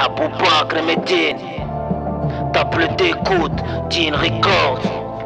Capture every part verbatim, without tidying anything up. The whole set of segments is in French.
Abou Bakr et Medine. Tape le d'écoute, Dean Records.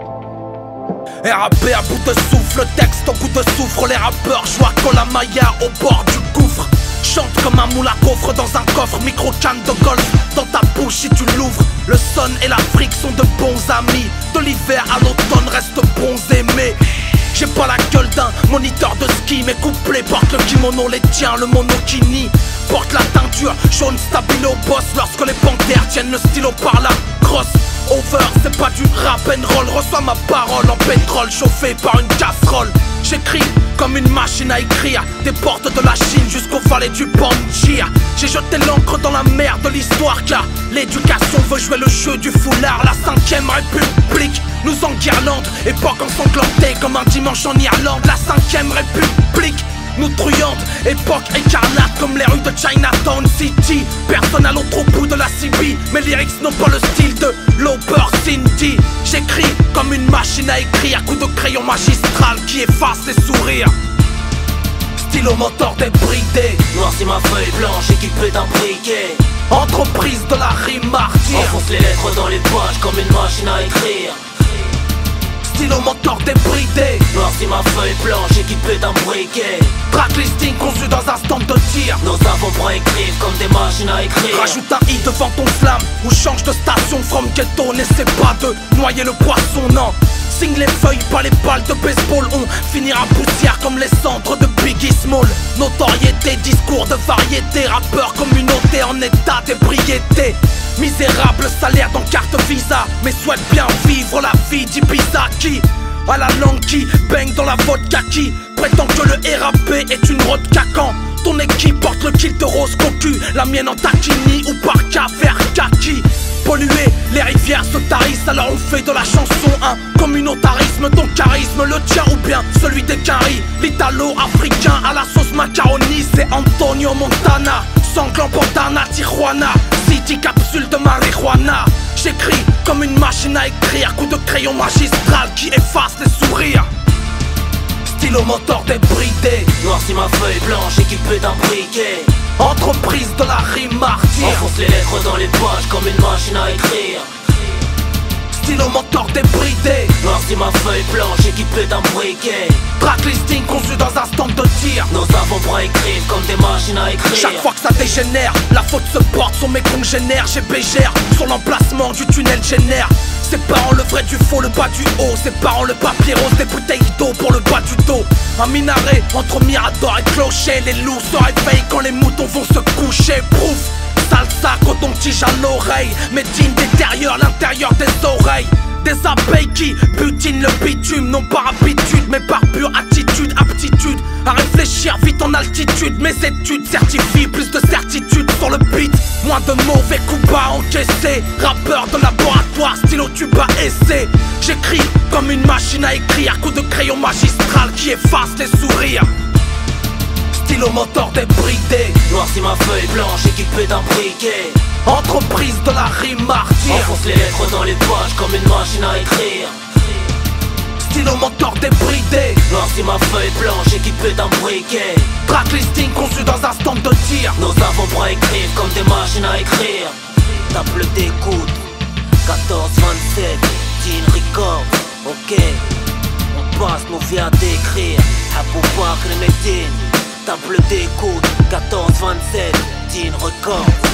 R A P à bout de souffle, texte au goût de soufre. Les rappeurs jouent à Kolamaya au bord du gouffre. Chante comme un moule à gaufre dans un coffre. Micro-canne de golf dans ta bouche si tu l'ouvres. Le son et l'Afrique sont de bons amis. De l'hiver à l'automne reste bons aimés. J'ai pas la gueule d'un moniteur de ski. Mes couplets portent le kimono, les tiens, le monokini. Porte la teinture jaune stabilo boss. Lorsque les panthères tiennent le stylo par la crosse. Over, c'est pas du rap and roll. Reçois ma parole en pétrole chauffé par une casserole. J'écris comme une machine à écrire. Des portes de la Chine jusqu'au valet du Panjir. J'ai jeté l'encre dans la mer de l'histoire, car l'éducation veut jouer le jeu du foulard. La cinquième république nous enguirlande. Époque ensanglantée comme un dimanche en Irlande. La cinquième république nous truande, époque écarlate comme les rues de Chinatown City. Personne à l'autre bout de la C B. Mes lyrics n'ont pas le style de Lauper Cindy. J'écris comme une machine à écrire, coup de crayon magistral qui efface les sourires. Stylo moteur débridé, Noircis ma feuille blanche équipée d'un briquet. Entreprise de la rime martyre. Enfonce les lettres dans les pages comme une machine à écrire. Stylo moteur débridé, Noircis ma feuille blanche équipée d'un briquet. Tracklisting conçu dans un stand de tir. Nos avant-bras écrivent comme des machines à écrire. Rajoute un i devant ton flamme ou change de station from ghetto. N'essaie pas de noyer le poisson, non. Signe les feuilles, pas les balles de baseball. On finira poussière comme les cendres de Biggie Small. Notoriété, discours de variété. Rappeur communauté en état d'ébriété. Misérable salaire dans carte visa, mais souhaite bien vivre la vie d'Ibiza. Qui à la langue qui baigne dans la vodka, qui prétend que le R A P est une vodka. Quand ton équipe porte le kilt de rose cocu, la mienne en taquini ou parka vert kaki. Polluer, les rivières se tarissent, alors on fait de la chanson un communautarisme. Ton charisme, le tien ou bien celui des Quinry. L'italo-africain à la sauce macaroni, c'est Antonio Montana. Sanglant bandana, Tijuana, City capsule de marijuana. J'écris comme une machine à écrire, coup de crayon magistral qui efface les sourires. Stylo moteur débridé, Noircis ma feuille blanche équipée d'un briquet. Entreprise de la rime martyre. Enfonce les lettres dans les pages comme une machine à écrire. Stylo moteur débridé, Noircis ma feuille blanche équipée d'un briquet. Tracklisting conçu dans un stand de tir. Nos avant-bras écrivent comme des machines à écrire. Chaque fois que ça dégénère, la faute se porte sur mes congénères. J'ai bégère sur l'emplacement du tunnel génère. Séparant le vrai du faux, le bas du haut. Séparant le papier rose des bouteilles d'eau pour le bas du dos. Un minaret entre Mirador et Clocher. Les loups se réveillent quand les moutons vont se coucher. Prouf, salsa, coton-tige à l'oreille. Médine détériore l'intérieur des oreilles. Des abeilles qui butinent le bitume, non par habitude mais par pure attitude, aptitude à réfléchir vite en altitude. Mes études certifient plus de certitude sur le beat, moins de mauvais coups bas encaissés. Rappeur de laboratoire, stylo tube à essai. J'écris comme une machine à écrire, coup de crayon magistral qui efface les sourires. Stylo moteur débridé, Noircis ma feuille blanche équipée d'un briquet. Entreprise de la rime martyre. Enfonce les lettres dans les pages comme une machine à écrire. Stylo moteur débridé, Noircis ma feuille blanche équipée d'un briquet. Tracklisting conçu dans un stand de tir. Nos avant-bras écrivent comme des machines à écrire. Tape le d'écoute, quatorze vingt-sept, Dean Records. Ok, on passe nos vies à décrire. Abou Bakr et Medine. Tape le d'écoute, quatorze vingt-sept, Dean Records.